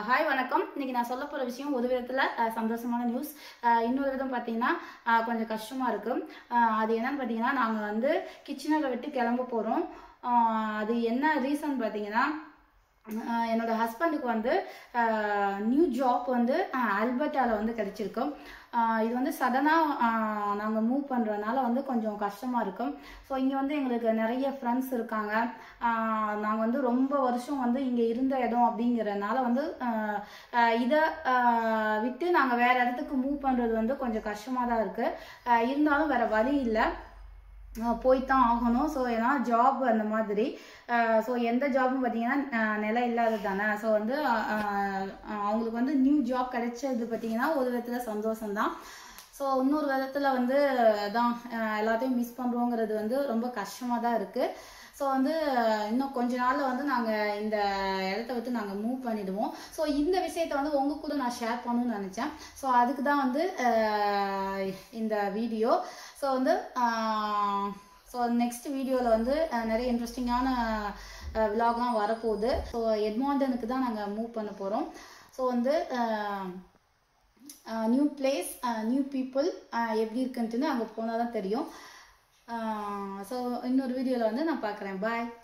Hi வணக்கம். இன்னைக்கு நான் சொல்ல போகிற விஷயம் ஒரு விதத்தில் சந்தோஷமான நியூஸ், இன்னொரு விதம் பார்த்தீங்கன்னா கொஞ்சம் கஷ்டமாக இருக்குது. அது என்னன்னு பார்த்தீங்கன்னா, நாங்கள் வந்து கிச்சனரை விட்டு கிளம்ப போகிறோம். அது என்ன ரீசன் பார்த்தீங்கன்னா, என்னோட ஹஸ்பண்டுக்கு வந்து நியூ ஜாப் வந்து அல்பர்ட்டாவில் வந்து கிடைச்சிருக்கு. இது வந்து சடனாக நாங்கள் மூவ் பண்ணுறதுனால வந்து கொஞ்சம் கஷ்டமாக இருக்கும். ஸோ இங்கே வந்து எங்களுக்கு நிறைய ஃப்ரெண்ட்ஸ் இருக்காங்க. நாங்கள் வந்து ரொம்ப வருஷம் வந்து இங்கே இருந்த இடம் அப்படிங்கிறதுனால வந்து இதை விட்டு நாங்கள் வேறு இடத்துக்கு மூவ் பண்ணுறது வந்து கொஞ்சம் கஷ்டமாக தான் இருக்குது. இருந்தாலும் வேறு வழி இல்லை, போய்தான் ஆகணும். ஸோ ஏன்னா ஜாப் அந்த மாதிரி. ஸோ எந்த ஜாப்னு பார்த்தீங்கன்னா நிலை இல்லாதது தானே. ஸோ வந்து அவங்களுக்கு வந்து நியூ ஜாப் கிடைச்சது பார்த்தீங்கன்னா ஒரு விதத்தில் சந்தோஷம்தான். ஸோ இன்னொரு விதத்தில் வந்து தான் எல்லாத்தையும் மிஸ் பண்ணுறோங்கிறது வந்து ரொம்ப கஷ்டமாக தான் இருக்குது. ஸோ வந்து இன்னும் கொஞ்ச நாளில் வந்து நாங்கள் இந்த இடத்த விட்டு நாங்கள் மூவ் பண்ணிடுவோம். ஸோ இந்த விஷயத்த வந்து உங்கள் கூட நான் ஷேர் பண்ணணும்னு நினச்சேன். ஸோ அதுக்கு தான் வந்து இந்த வீடியோ. ஸோ வந்து நெக்ஸ்ட் வீடியோவில் வந்து நிறைய இன்ட்ரெஸ்டிங்கான விலாக்லாம் வரப்போகுது. ஸோ எட்மாண்டனுக்கு தான் நாங்கள் மூவ் பண்ண போகிறோம். ஸோ வந்து நியூ பிளேஸ், நியூ பீப்புள் எப்படி இருக்குன்ட்டுன்னு அங்கே போனால் தான் தெரியும். ஸோ இன்னொரு வீடியோவில் வந்து நான் பார்க்குறேன். பாய்.